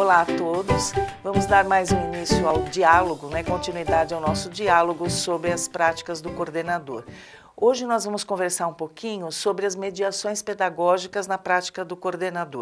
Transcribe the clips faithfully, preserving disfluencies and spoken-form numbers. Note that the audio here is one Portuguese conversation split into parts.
Olá a todos, vamos dar mais um início ao diálogo, né, continuidade ao nosso diálogo sobre as práticas do coordenador. Hoje nós vamos conversar um pouquinho sobre as mediações pedagógicas na prática do coordenador.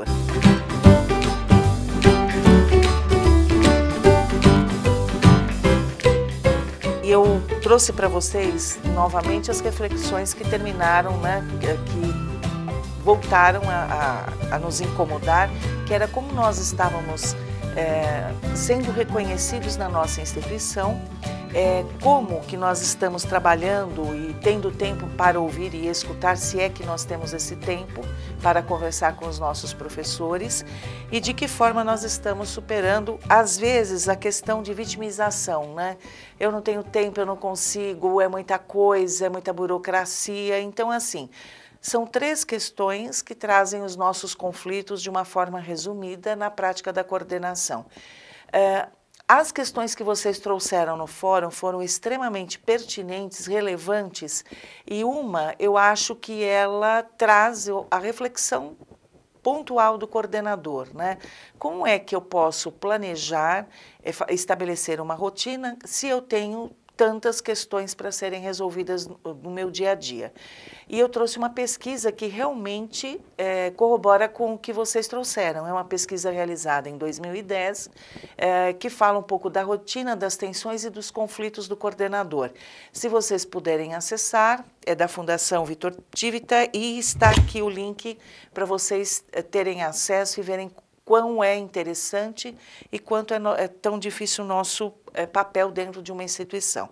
E eu trouxe para vocês novamente as reflexões que terminaram, né, que voltaram a, a, a nos incomodar, que era como nós estávamos é, sendo reconhecidos na nossa instituição, é, como que nós estamos trabalhando e tendo tempo para ouvir e escutar, se é que nós temos esse tempo para conversar com os nossos professores, e de que forma nós estamos superando, às vezes, a questão de vitimização, né? Eu não tenho tempo, eu não consigo, é muita coisa, é muita burocracia, então assim... São três questões que trazem os nossos conflitos de uma forma resumida na prática da coordenação. É, as questões que vocês trouxeram no fórum foram extremamente pertinentes, relevantes, e uma, eu acho que ela traz a reflexão pontual do coordenador, né? Como é que eu posso planejar, estabelecer uma rotina se eu tenho tantas questões para serem resolvidas no meu dia a dia? E eu trouxe uma pesquisa que realmente é, corrobora com o que vocês trouxeram. É uma pesquisa realizada em dois mil e dez, é, que fala um pouco da rotina, das tensões e dos conflitos do coordenador. Se vocês puderem acessar, é da Fundação Vitor Tivita, e está aqui o link para vocês terem acesso e verem quão é interessante e quanto é, no, é tão difícil o nosso é, papel dentro de uma instituição.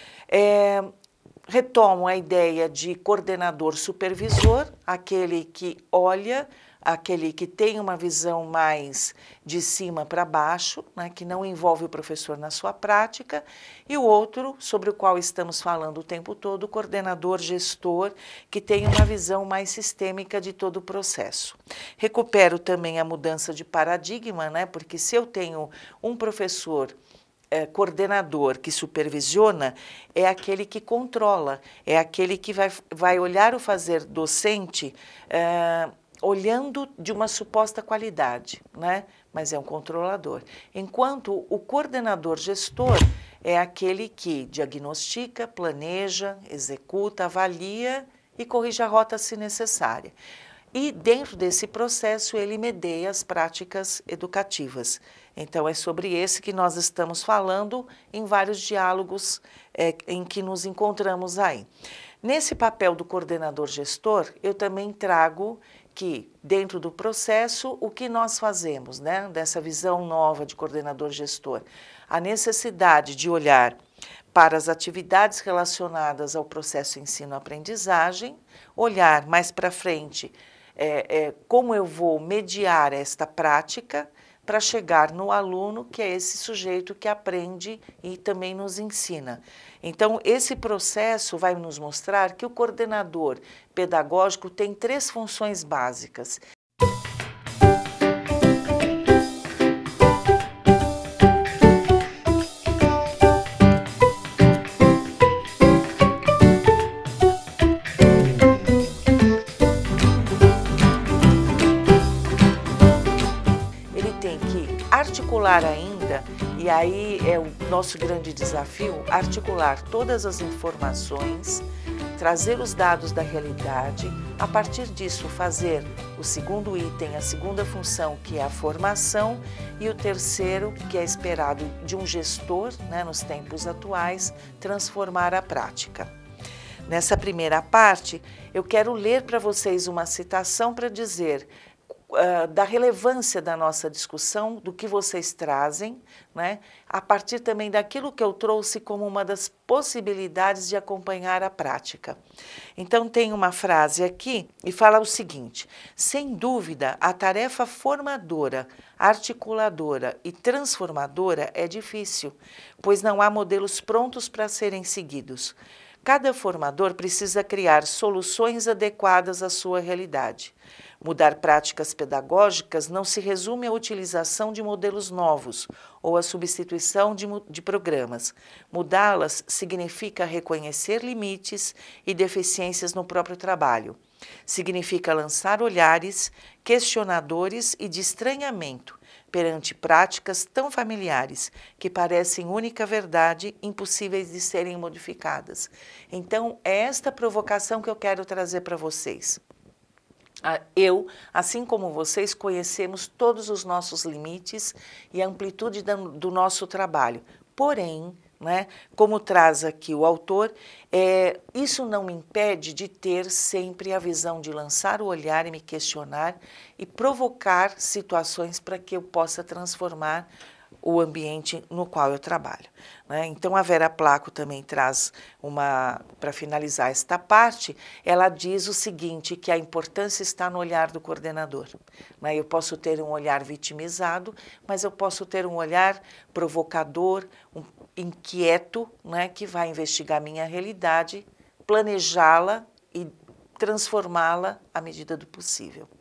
É, retomo a ideia de coordenador supervisor, aquele que olha, aquele que tem uma visão mais de cima para baixo, né, que não envolve o professor na sua prática, e o outro, sobre o qual estamos falando o tempo todo, o coordenador gestor, que tem uma visão mais sistêmica de todo o processo. Recupero também a mudança de paradigma, né, porque se eu tenho um professor É, coordenador que supervisiona, é aquele que controla, é aquele que vai, vai olhar o fazer docente é, olhando de uma suposta qualidade, né? Mas é um controlador. Enquanto o coordenador gestor é aquele que diagnostica, planeja, executa, avalia e corrige a rota se necessária. E dentro desse processo ele medeia as práticas educativas. Então é sobre esse que nós estamos falando em vários diálogos é, em que nos encontramos aí. Nesse papel do coordenador gestor, eu também trago que dentro do processo o que nós fazemos, né, dessa visão nova de coordenador gestor, a necessidade de olhar para as atividades relacionadas ao processo ensino-aprendizagem, olhar mais para frente É, é, como eu vou mediar esta prática para chegar no aluno, que é esse sujeito que aprende e também nos ensina. Então, esse processo vai nos mostrar que o coordenador pedagógico tem três funções básicas. Articular ainda, e aí é o nosso grande desafio, articular todas as informações, trazer os dados da realidade, a partir disso fazer o segundo item, a segunda função, que é a formação, e o terceiro, que é esperado de um gestor, né, nos tempos atuais, transformar a prática. Nessa primeira parte, eu quero ler para vocês uma citação para dizer Uh, da relevância da nossa discussão, do que vocês trazem, né, a partir também daquilo que eu trouxe como uma das possibilidades de acompanhar a prática. Então, tem uma frase aqui e fala o seguinte: sem dúvida, a tarefa formadora, articuladora e transformadora é difícil, pois não há modelos prontos para serem seguidos. Cada formador precisa criar soluções adequadas à sua realidade. Mudar práticas pedagógicas não se resume à utilização de modelos novos ou à substituição de, de programas. Mudá-las significa reconhecer limites e deficiências no próprio trabalho. Significa lançar olhares questionadores e de estranhamento perante práticas tão familiares que parecem única verdade, impossíveis de serem modificadas. Então, é esta provocação que eu quero trazer para vocês. Eu, assim como vocês, conhecemos todos os nossos limites e a amplitude do nosso trabalho. Porém, né, como traz aqui o autor, é, isso não me impede de ter sempre a visão de lançar o olhar e me questionar e provocar situações para que eu possa transformar o ambiente no qual eu trabalho, né? Então, a Vera Placo também traz uma, para finalizar esta parte, ela diz o seguinte, que a importância está no olhar do coordenador, né? Eu posso ter um olhar vitimizado, mas eu posso ter um olhar provocador, um, inquieto, né? Que vai investigar a minha realidade, planejá-la e transformá-la à medida do possível.